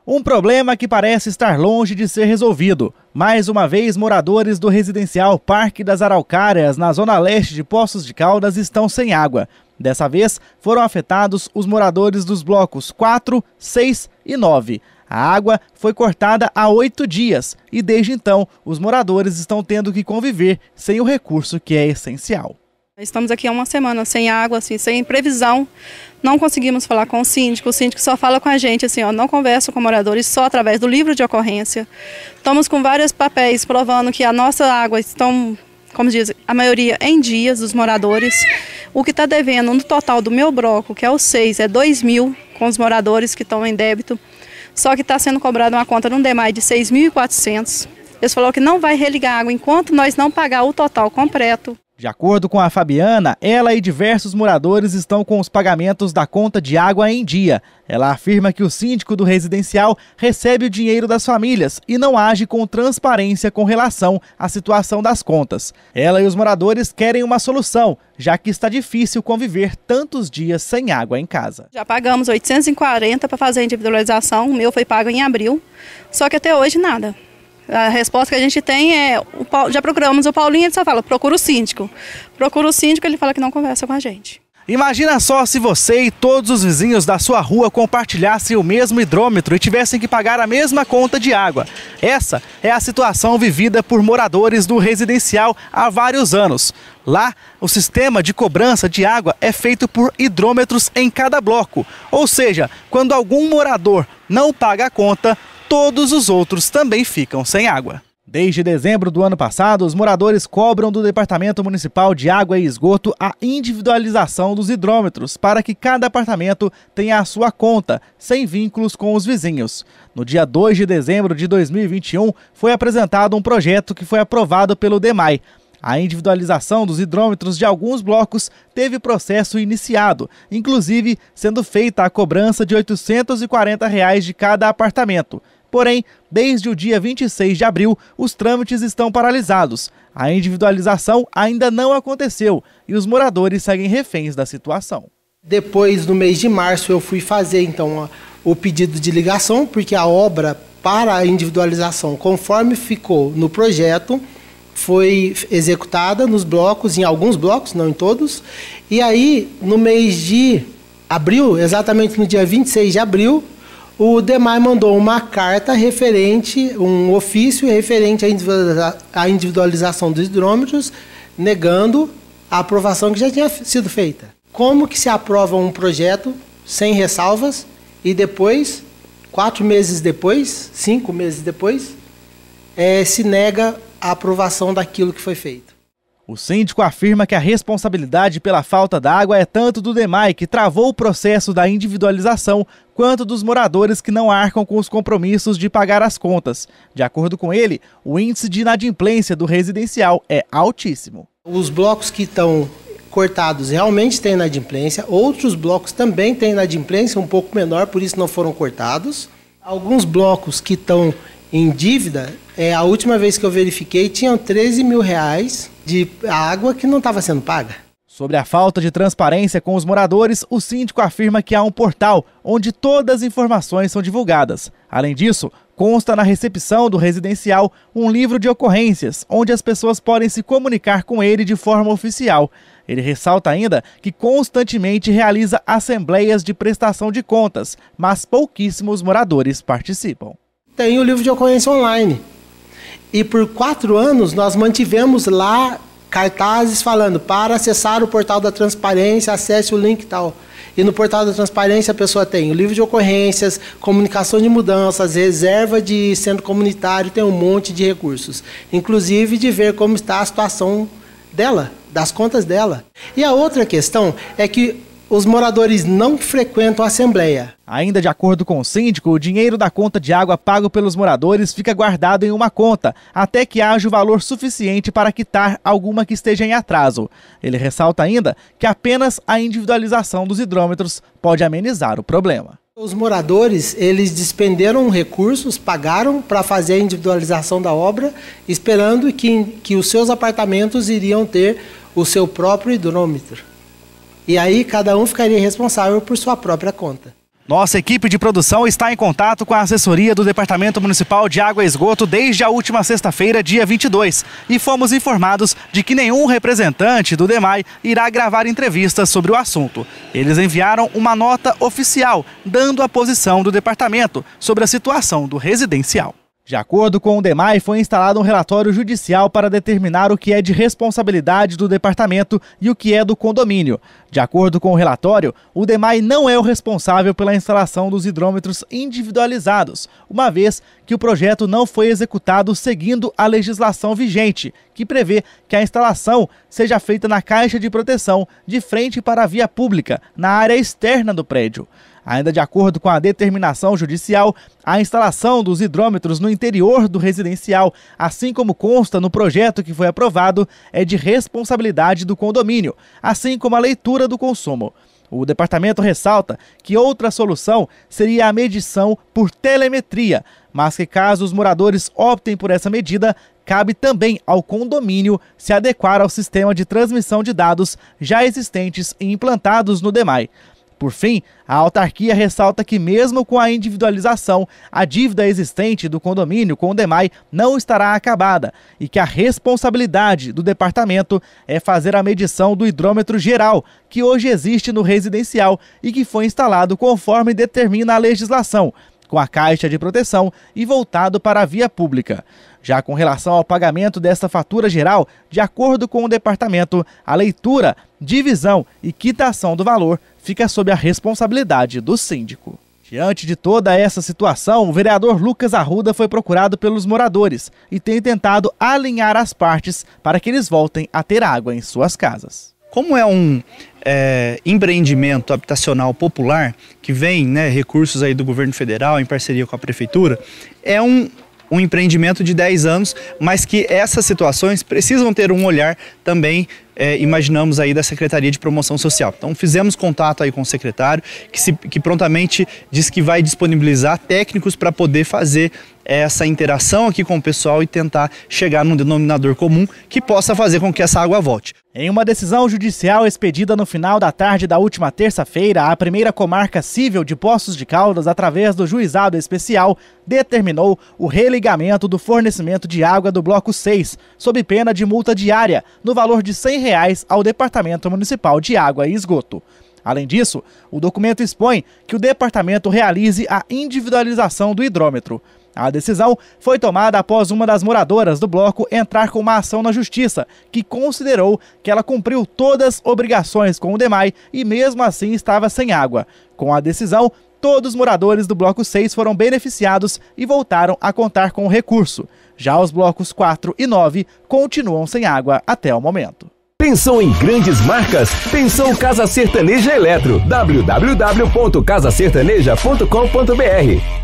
Um problema que parece estar longe de ser resolvido. Mais uma vez, moradores do residencial Parque das Araucárias, na zona leste de Poços de Caldas, estão sem água. Dessa vez, foram afetados os moradores dos blocos 4, 6 e 9. A água foi cortada há 8 dias e, desde então, os moradores estão tendo que conviver sem o recurso que é essencial. Estamos aqui há uma semana sem água, assim, sem previsão. Não conseguimos falar com o síndico só fala com a gente, assim, ó, não conversa com moradores só através do livro de ocorrência. Estamos com vários papéis provando que a nossa água estão, como diz, a maioria em dias dos moradores. O que está devendo no total do meu bloco, que é o 6, é 2.000 com os moradores que estão em débito. Só que está sendo cobrada uma conta no DEMAI de 6.400. Eles falaram que não vai religar água enquanto nós não pagar o total completo. De acordo com a Fabiana, ela e diversos moradores estão com os pagamentos da conta de água em dia. Ela afirma que o síndico do residencial recebe o dinheiro das famílias e não age com transparência com relação à situação das contas. Ela e os moradores querem uma solução, já que está difícil conviver tantos dias sem água em casa. Já pagamos 840 para fazer a individualização, o meu foi pago em abril, só que até hoje nada. A resposta que a gente tem é, já procuramos o Paulinho, ele só fala, procura o síndico. Procura o síndico, ele fala que não conversa com a gente. Imagina só se você e todos os vizinhos da sua rua compartilhassem o mesmo hidrômetro e tivessem que pagar a mesma conta de água. Essa é a situação vivida por moradores do residencial há vários anos. Lá, o sistema de cobrança de água é feito por hidrômetros em cada bloco. Ou seja, quando algum morador não paga a conta, todos os outros também ficam sem água. Desde dezembro do ano passado, os moradores cobram do Departamento Municipal de Água e Esgoto a individualização dos hidrômetros para que cada apartamento tenha a sua conta, sem vínculos com os vizinhos. No dia 2 de dezembro de 2021, foi apresentado um projeto que foi aprovado pelo DEMAI. A individualização dos hidrômetros de alguns blocos teve processo iniciado, inclusive sendo feita a cobrança de R$ 840 de cada apartamento. Porém, desde o dia 26 de abril, os trâmites estão paralisados. A individualização ainda não aconteceu e os moradores seguem reféns da situação. Depois, no mês de março, eu fui fazer então o pedido de ligação, porque a obra para a individualização, conforme ficou no projeto, foi executada nos blocos, em alguns blocos, não em todos. E aí, no mês de abril, exatamente no dia 26 de abril, o DEMAI mandou uma carta referente, um ofício referente à individualização dos hidrômetros, negando a aprovação que já tinha sido feita. Como que se aprova um projeto sem ressalvas e depois, 4 meses depois, 5 meses depois, se nega a aprovação daquilo que foi feito? O síndico afirma que a responsabilidade pela falta d'água é tanto do DEMAI, que travou o processo da individualização, quanto dos moradores que não arcam com os compromissos de pagar as contas. De acordo com ele, o índice de inadimplência do residencial é altíssimo. Os blocos que estão cortados realmente têm inadimplência, outros blocos também têm inadimplência, um pouco menor, por isso não foram cortados. Alguns blocos que estão em dívida, a última vez que eu verifiquei, tinham R$13 mil de água que não estava sendo paga. Sobre a falta de transparência com os moradores, o síndico afirma que há um portal onde todas as informações são divulgadas. Além disso, consta na recepção do residencial um livro de ocorrências, onde as pessoas podem se comunicar com ele de forma oficial. Ele ressalta ainda que constantemente realiza assembleias de prestação de contas, mas pouquíssimos moradores participam. Tem o livro de ocorrência online. E por 4 anos nós mantivemos lá cartazes falando para acessar o portal da transparência, acesse o link tal. E no portal da transparência a pessoa tem o livro de ocorrências, comunicação de mudanças, reserva de centro comunitário, tem um monte de recursos. Inclusive de ver como está a situação dela, das contas dela. E a outra questão é que os moradores não frequentam a assembleia. Ainda de acordo com o síndico, o dinheiro da conta de água pago pelos moradores fica guardado em uma conta, até que haja o valor suficiente para quitar alguma que esteja em atraso. Ele ressalta ainda que apenas a individualização dos hidrômetros pode amenizar o problema. Os moradores, eles despenderam recursos, pagaram para fazer a individualização da obra, esperando que os seus apartamentos iriam ter o seu próprio hidrômetro. E aí cada um ficaria responsável por sua própria conta. Nossa equipe de produção está em contato com a assessoria do Departamento Municipal de Água e Esgoto desde a última sexta-feira, dia 22, e fomos informados de que nenhum representante do DEMAI irá gravar entrevistas sobre o assunto. Eles enviaram uma nota oficial, dando a posição do departamento sobre a situação do residencial. De acordo com o DEMAI, foi instalado um relatório judicial para determinar o que é de responsabilidade do departamento e o que é do condomínio. De acordo com o relatório, o DEMAI não é o responsável pela instalação dos hidrômetros individualizados, uma vez que o projeto não foi executado seguindo a legislação vigente, que prevê que a instalação seja feita na caixa de proteção de frente para a via pública, na área externa do prédio. Ainda de acordo com a determinação judicial, a instalação dos hidrômetros no interior do residencial, assim como consta no projeto que foi aprovado, é de responsabilidade do condomínio, assim como a leitura do consumo. O departamento ressalta que outra solução seria a medição por telemetria, mas que caso os moradores optem por essa medida, cabe também ao condomínio se adequar ao sistema de transmissão de dados já existentes e implantados no DEMAI. Por fim, a autarquia ressalta que mesmo com a individualização, a dívida existente do condomínio com o DEMAI não estará acabada e que a responsabilidade do departamento é fazer a medição do hidrômetro geral, que hoje existe no residencial e que foi instalado conforme determina a legislação, com a caixa de proteção e voltado para a via pública. Já com relação ao pagamento desta fatura geral, de acordo com o departamento, a leitura, divisão e quitação do valor fica sob a responsabilidade do síndico. Diante de toda essa situação, o vereador Lucas Arruda foi procurado pelos moradores e tem tentado alinhar as partes para que eles voltem a ter água em suas casas. Como é um empreendimento habitacional popular, que vem recursos aí do governo federal em parceria com a prefeitura, é um empreendimento de 10 anos, mas que essas situações precisam ter um olhar também, imaginamos aí, da Secretaria de Promoção Social. Então fizemos contato aí com o secretário, que prontamente diz que vai disponibilizar técnicos para poder fazer essa interação aqui com o pessoal e tentar chegar num denominador comum que possa fazer com que essa água volte. Em uma decisão judicial expedida no final da tarde da última terça-feira, a primeira comarca civil de Poços de Caldas, através do Juizado Especial, determinou o religamento do fornecimento de água do Bloco 6, sob pena de multa diária, no valor de R$ 100 ao Departamento Municipal de Água e Esgoto. Além disso, o documento expõe que o departamento realize a individualização do hidrômetro. A decisão foi tomada após uma das moradoras do bloco entrar com uma ação na justiça, que considerou que ela cumpriu todas as obrigações com o DEMAI e mesmo assim estava sem água. Com a decisão, todos os moradores do bloco 6 foram beneficiados e voltaram a contar com o recurso. Já os blocos 4 e 9 continuam sem água até o momento. Pensou em grandes marcas? Pensou Casa Sertaneja Eletro. www.casasertaneja.com.br